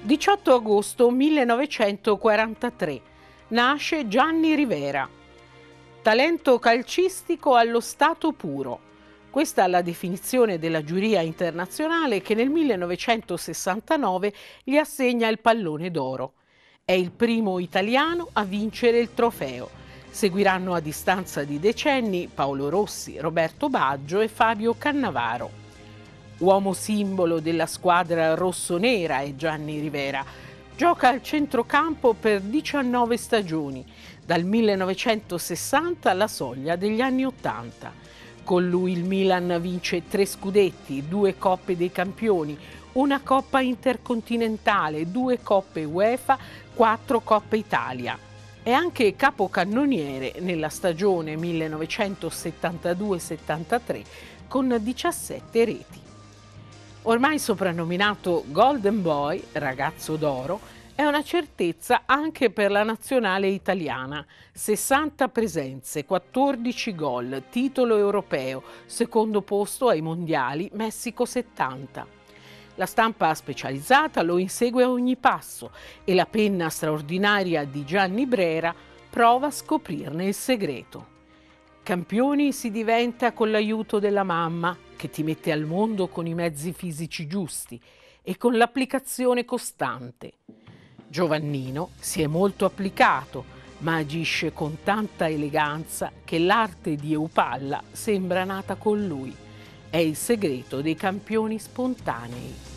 18 agosto 1943. Nasce Gianni Rivera. Talento calcistico allo stato puro. Questa è la definizione della giuria internazionale che nel 1969 gli assegna il Pallone d'Oro. È il primo italiano a vincere il trofeo. Seguiranno a distanza di decenni Paolo Rossi, Roberto Baggio e Fabio Cannavaro. Uomo simbolo della squadra rossonera è Gianni Rivera. Gioca al centrocampo per 19 stagioni, dal 1960 alla soglia degli anni 80. Con lui il Milan vince 3 scudetti, 2 Coppe dei Campioni, una Coppa Intercontinentale, 2 Coppe UEFA, 4 Coppe Italia. È anche capocannoniere nella stagione 1972-73 con 17 reti. Ormai soprannominato Golden Boy, ragazzo d'oro, è una certezza anche per la nazionale italiana. 60 presenze, 14 gol, titolo europeo, secondo posto ai mondiali, Messico 70. La stampa specializzata lo insegue a ogni passo e la penna straordinaria di Gianni Brera prova a scoprirne il segreto. Campioni si diventa con l'aiuto della mamma, che ti mette al mondo con i mezzi fisici giusti e con l'applicazione costante. Giovannino si è molto applicato, ma agisce con tanta eleganza che l'arte di Eupalla sembra nata con lui. È il segreto dei campioni spontanei.